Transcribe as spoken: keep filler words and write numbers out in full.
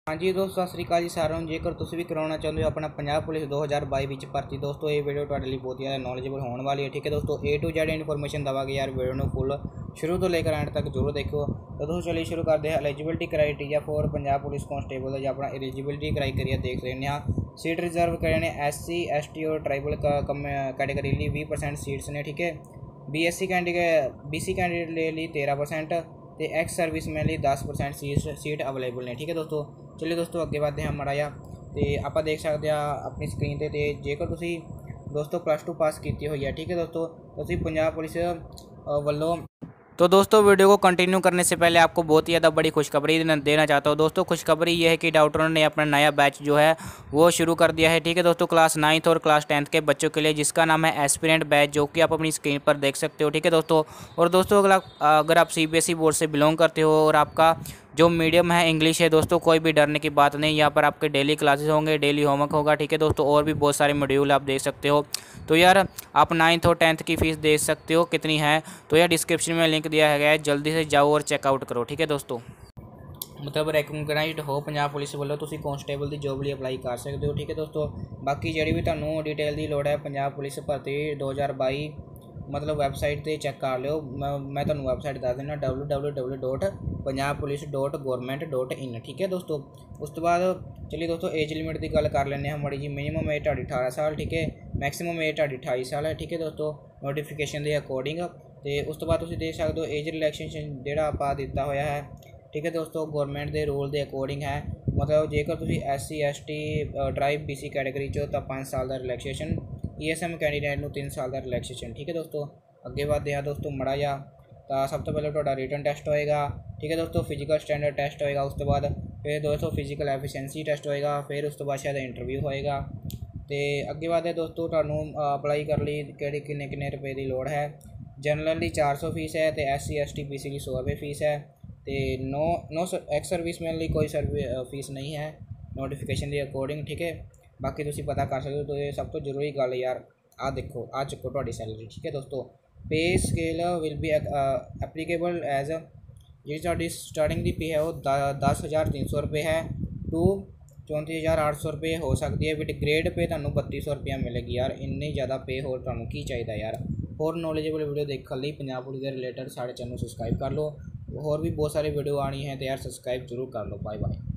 हाँ जी दोस्तों, सत श्री अकाल जी सारों ਨੂੰ। ਜੇਕਰ ਤੁਸੀਂ ਵੀ ਕਰਾਉਣਾ ਚਾਹੁੰਦੇ ਹੋ ਆਪਣਾ ਪੰਜਾਬ ਪੁਲਿਸ दो हज़ार बाईस ਵਿੱਚ ਭਰਤੀ, ਦੋਸਤੋ ਇਹ ਵੀਡੀਓ ਤੁਹਾਡੇ ਲਈ ਬਹੁਤ ਜ਼ਿਆਦਾ ਨੌਲੇਜੇਬਲ ਹੋਣ ਵਾਲੀ ਹੈ। ਠੀਕ ਹੈ ਦੋਸਤੋ, ए टू जेड ਇਨਫੋਰਮੇਸ਼ਨ ਦਵਾਂਗੇ ਯਾਰ। ਵੀਡੀਓ ਨੂੰ ਫੁੱਲ ਸ਼ੁਰੂ ਤੋਂ ਲੈ ਕੇ ਐਂਡ ਤੱਕ ਜ਼ਰੂਰ ਦੇਖੋ। तो दोस्तों चलिए शुरू करते हैं। Eligibility criteria for Punjab police constable जो अपना एलिजिबिलिटी क्राइटेरिया देख रहे हैं। सीट रिजर्व करे ने एस सी एस टी और ट्राइबल कैटेगरी लिए बीस परसेंट सीट्स ने। ठीक है, B S C candidate B C candidate ले ली तेरह परसेंट तो एक्स सर्विस में लिए दस परसेंट सीट सीट अवेलेबल ने। ठीक है दोस्तों, चलिए दोस्तों अगे बढ़ते हैं माड़ा जा। तो आप देख सकते हैं अपनी स्क्रीन पर। तो जेकर तुसी दोस्तों प्लस टू पास की हुई है, ठीक है दोस्तों, तुसी पंजाब पुलिस वालों। तो दोस्तों वीडियो को कंटिन्यू करने से पहले आपको बहुत ही ज़्यादा बड़ी खुशखबरी देना चाहता हूँ। दोस्तों खुशखबरी ये है कि डॉक्टरों ने अपना नया बैच जो है वो शुरू कर दिया है। ठीक है दोस्तों, क्लास नाइन्थ और क्लास टेंथ के बच्चों के लिए, जिसका नाम है एस्पिरेंट बैच, जो कि आप अपनी स्क्रीन पर देख सकते हो। ठीक है दोस्तों, और दोस्तों अगर अगर आप C B S E board से बिलोंग करते हो और आपका जो मीडियम है इंग्लिश है, दोस्तों कोई भी डरने की बात नहीं। यहाँ पर आपके डेली क्लासेस होंगे, डेली होमवर्क होगा। ठीक है दोस्तों, और भी बहुत सारे मॉड्यूल आप देख सकते हो। तो यार आप नाइन्थ और टेंथ की फ़ीस देख सकते हो कितनी है, तो यार डिस्क्रिप्शन में लिंक दिया गया है, जल्दी से जाओ और चेकआउट करो। ठीक है दोस्तों, मतलब रिकगनाइज्ड हो पंजाब पुलिस वालों, तुसी कांस्टेबल की जॉब लिए अप्लाई कर सकते हो। ठीक है दोस्तों, बाकी जी भी तुहानू डिटेल की लोड़ है पंजाब पुलिस भर्ती दो हज़ार बाई मतलब वैबसाइट पर चैक कर लियो। मैं मैं तुहानू वैबसाइट दस देना W W W dot Punjab police dot government dot in. ठीक है दोस्तों, उस तो बाद चलिए दोस्तों एज लिमिट की गल कर लें माड़ी जी। मिनिमम एज तुहाडी अठारह साल, ठीक है, मैक्सिमम एज तुहाडी अठाई साल है। ठीक है दोस्तों, नोटिफिकेशन के अकॉर्डिंग। तो उस तो बाद तुसीं देख सकते हो एज रिलैक्सेशन जिहड़ा आपा दिता होया है। ठीक है दोस्तों, गौरमेंट के रूल के अकॉर्डिंग है। मतलब जेकर तुसीं S C S T tribe B C category चो तो पाँच साल का relaxation, E S M candidate को तीन साल का रिलैक्सेशन। ठीक है दोस्तों, अगे बढ़ते हैं दोस्तों मड़ा जा। तो सब तो पहले तुहाडा रिटन टेस्ट होएगा। ठीक है दोस्तों, फिजिकल स्टैंडर्ड टेस्ट होएगा। उस तो बाद फिर दोस्तों फिजिकल एफिशिएंसी टेस्ट होएगा। फिर उस तो बाद शायद इंटरव्यू होएगा। तो अगे बढ़ते दोस्तों तुहानू अप्लाई कर ली कि किन्ने किन्ने रुपए की लोड़ है। जनरल की चार सौ फीस है, तो S C S T B C की सौ रुपये फीस है। तो no no ex service man लिए कोई सर्वि फीस नहीं है नोटिफिकेशन के अकॉर्डिंग। ठीक है, बाकी तुसी पता कर सकते हो। तो ये सब तो जरूरी गल यार, आ देखो आ चुको तुहाडी सैलरी। ठीक है दोस्तों, pay scale will be applicable as जी तुहाडी स्टार्टिंग की पे है वो दस हज़ार तीन सौ रुपये है टू चौंतीस हज़ार आठ सौ रुपये हो सकती है। विद ग्रेड पे तुहानू बत्ती सौ रुपया मिलेगी यार। इन्नी ज़्यादा पे होर तुहानू की चाहिए यार। होर नॉलेजेबल वीडियो देखने लिए पंजाब पुलिस के रिलेटेड सारे चैनल सबसक्राइब कर लो। होर भी बहुत सारी वीडियो आनी है तो यार सबसक्राइब जरूर कर लो। Bye bye.